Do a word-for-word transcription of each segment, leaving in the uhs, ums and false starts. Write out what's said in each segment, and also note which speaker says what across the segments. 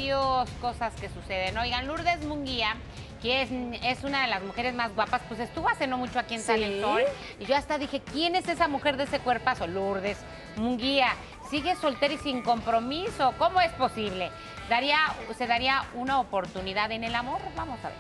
Speaker 1: varias cosas que suceden. Oigan, Lourdes Munguía, que es, es una de las mujeres más guapas, pues estuvo hace no mucho aquí en
Speaker 2: ¿Sí?
Speaker 1: Sale el Sol. Y yo hasta dije, ¿quién es esa mujer de ese cuerpazo? Lourdes Munguía. ¿Sigue soltera y sin compromiso? ¿Cómo es posible? ¿Daría, ¿Se daría una oportunidad en el amor? Vamos a ver.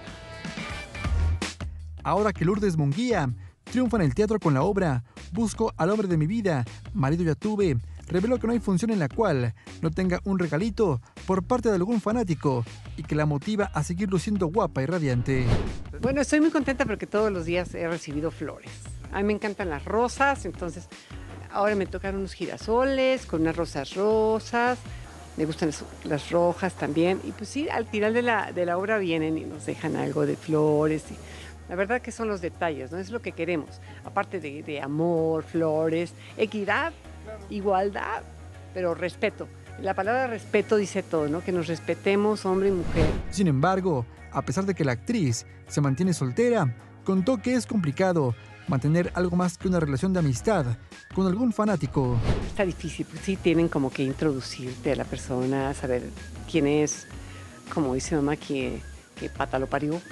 Speaker 3: Ahora que Lourdes Munguía triunfa en el teatro con la obra Busco al hombre de mi vida, marido ya tuve, reveló que no hay función en la cual no tenga un regalito por parte de algún fanático y que la motiva a seguir luciendo guapa y radiante.
Speaker 2: Bueno, estoy muy contenta porque todos los días he recibido flores. A mí me encantan las rosas, entonces ahora me tocaron unos girasoles con unas rosas rosas. Me gustan las, las rojas también. Y pues sí, al final de la, de la obra vienen y nos dejan algo de flores. Y la verdad que son los detalles, ¿no? Es lo que queremos. Aparte de, de amor, flores, equidad, igualdad, pero respeto. La palabra respeto dice todo, ¿no? Que nos respetemos hombre y mujer.
Speaker 3: Sin embargo, a pesar de que la actriz se mantiene soltera, contó que es complicado mantener algo más que una relación de amistad con algún fanático.
Speaker 2: Está difícil, pues sí tienen como que introducirte a la persona, saber quién es, como dice mamá, que, que pata lo parió.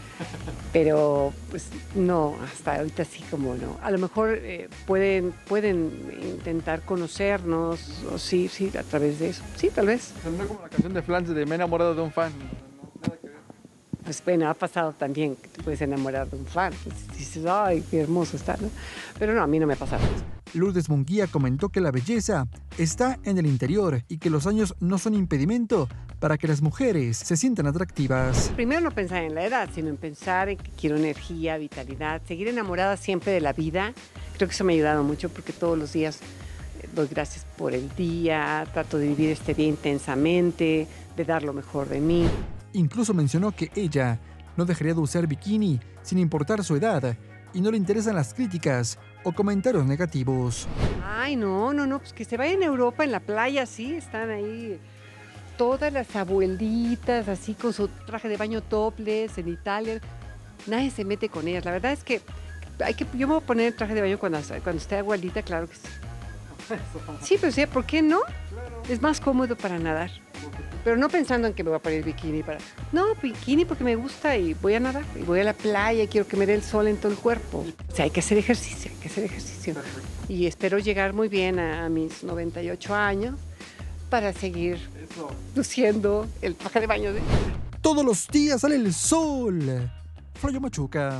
Speaker 2: Pero pues no, hasta ahorita sí como no. A lo mejor eh, pueden, pueden intentar conocernos, o sí, sí, a través de eso. Sí, tal vez.
Speaker 4: No es como la canción de Flans de Me he enamorado de un fan. Nada que ver.
Speaker 2: Pues bueno, ha pasado también que te puedes enamorar de un fan. Pues, dices, ay, qué hermoso está, ¿no? Pero no, a mí no me ha pasado eso.
Speaker 3: Lourdes Munguía comentó que la belleza está en el interior y que los años no son impedimento para que las mujeres se sientan atractivas.
Speaker 2: Primero no pensar en la edad, sino en pensar en que quiero energía, vitalidad, seguir enamorada siempre de la vida. Creo que eso me ha ayudado mucho porque todos los días doy gracias por el día, trato de vivir este día intensamente, de dar lo mejor de mí.
Speaker 3: Incluso mencionó que ella no dejaría de usar bikini sin importar su edad y no le interesan las críticas o comentarios negativos.
Speaker 2: Ay, no, no, no, pues que se vayan a Europa en la playa, sí, están ahí todas las abuelitas así con su traje de baño topless en Italia. Nadie se mete con ellas. La verdad es que hay que yo me voy a poner el traje de baño cuando, cuando esté abuelita, claro que sí. Sí, pero sí, ¿por qué no? Es más cómodo para nadar. Pero no pensando en que me voy a poner bikini para... No, bikini porque me gusta y voy a nadar. Y voy a la playa y quiero que me dé el sol en todo el cuerpo. O sea, hay que hacer ejercicio, hay que hacer ejercicio. Y espero llegar muy bien a, a mis noventa y ocho años para seguir Eso. luciendo el traje de baño de...
Speaker 3: Todos los días sale el sol. Flavio Machuca.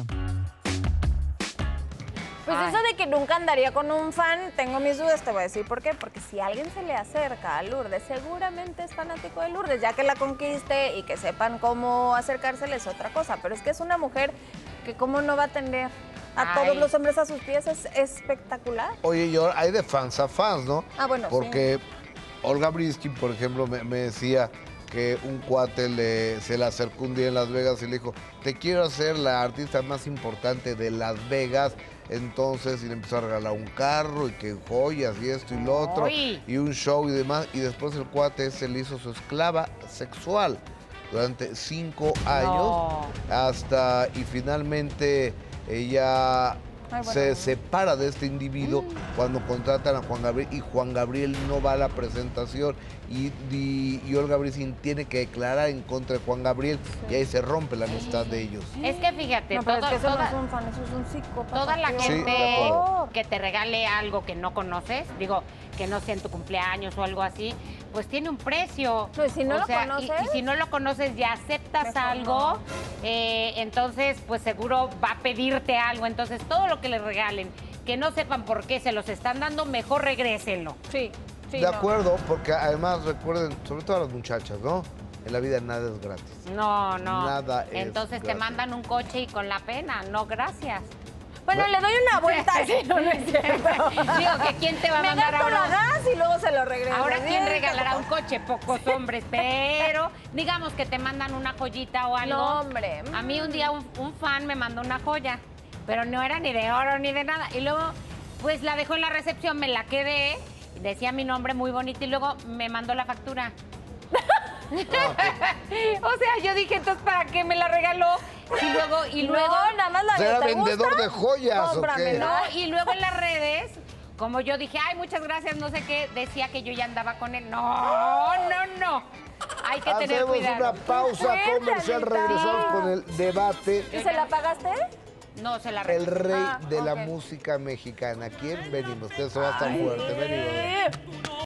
Speaker 5: Pues
Speaker 1: Ay.
Speaker 5: eso de que nunca andaría con un fan, tengo mis dudas, te voy a decir por qué. Porque si alguien se le acerca a Lourdes, seguramente es fanático de Lourdes, ya que la conquiste y que sepan cómo acercársele es otra cosa. Pero es que es una mujer que cómo no va a atender a
Speaker 1: Ay.
Speaker 5: todos los hombres a sus pies, es espectacular.
Speaker 6: Oye, yo hay de fans a fans, ¿no?
Speaker 5: Ah, bueno,
Speaker 6: Porque Olga Briskin, por ejemplo, me, me decía que un cuate le, se le acercó un día en Las Vegas y le dijo, te quiero hacer la artista más importante de Las Vegas. Entonces, y le empezó a regalar un carro y que joyas y esto y lo otro,
Speaker 1: Ay.
Speaker 6: y un show y demás. Y después el cuate se le hizo su esclava sexual durante cinco años,
Speaker 1: No.
Speaker 6: hasta, y finalmente ella...
Speaker 5: Ay, bueno.
Speaker 6: se separa de este individuo mm. cuando contratan a Juan Gabriel y Juan Gabriel no va a la presentación y, y, y Olga Briskin tiene que declarar en contra de Juan Gabriel sí. y ahí se rompe la amistad de ellos.
Speaker 1: Es que fíjate,
Speaker 5: No, pero
Speaker 1: todo,
Speaker 5: es que eso
Speaker 1: toda,
Speaker 5: no es un fan, eso es un psicópata.
Speaker 1: toda la
Speaker 5: tío.
Speaker 1: gente
Speaker 6: Sí,
Speaker 1: que te regale algo que no conoces, digo, que no sea en tu cumpleaños o algo así, pues tiene un precio.
Speaker 5: No, y si no
Speaker 1: O
Speaker 5: lo
Speaker 1: sea,
Speaker 5: conoces.
Speaker 1: Y, y si no lo conoces y aceptas
Speaker 5: Mejor
Speaker 1: algo,
Speaker 5: no.
Speaker 1: eh, entonces pues seguro va a pedirte algo. Entonces todo lo que le regalen, que no sepan por qué se los están dando, mejor regrésenlo.
Speaker 5: Sí, sí.
Speaker 6: De
Speaker 5: no.
Speaker 6: acuerdo, porque además recuerden, sobre todo a las muchachas, ¿no? En la vida nada es gratis.
Speaker 1: No, no.
Speaker 6: Nada es
Speaker 1: Entonces te
Speaker 6: gratis.
Speaker 1: mandan un coche y con la pena, no, gracias.
Speaker 5: Bueno, le doy una vuelta. Sí, no, no es cierto.
Speaker 1: Digo, que quién te va a
Speaker 5: Me
Speaker 1: mandar
Speaker 5: gasto
Speaker 1: ahora.
Speaker 5: la gas y luego se lo regreso.
Speaker 1: Ahora, ¿quién
Speaker 5: Sí,
Speaker 1: regalará un coche? Pocos hombres, pero digamos que te mandan una joyita o algo.
Speaker 5: No, hombre.
Speaker 1: A mí un día un, un fan me mandó una joya, pero no era ni de oro ni de nada. Y luego, pues la dejó en la recepción, me la quedé, decía mi nombre muy bonito y luego me mandó la factura. O sea, yo dije, entonces, ¿para qué me la regaló? Y luego, y luego...
Speaker 5: No, nada más la
Speaker 6: ¿Será
Speaker 5: ¿te
Speaker 6: vendedor
Speaker 5: gusta?
Speaker 6: de joyas o qué?
Speaker 5: Cómpramela.
Speaker 1: No, y luego en las redes, como yo dije, ay, muchas gracias, no sé qué, decía que yo ya andaba con él. No, no, no. Hay que tener
Speaker 6: Hacemos
Speaker 1: cuidado.
Speaker 6: una pausa
Speaker 5: Fuerte,
Speaker 6: comercial,
Speaker 5: Anita.
Speaker 6: regresamos con el debate.
Speaker 5: ¿Y se la pagaste?
Speaker 1: No, se la
Speaker 6: El
Speaker 1: regreso.
Speaker 6: rey
Speaker 5: Ah,
Speaker 6: de la
Speaker 5: ok.
Speaker 6: música mexicana. ¿Quién venimos? Que eso va a estar fuerte. Venimos.
Speaker 5: Eh,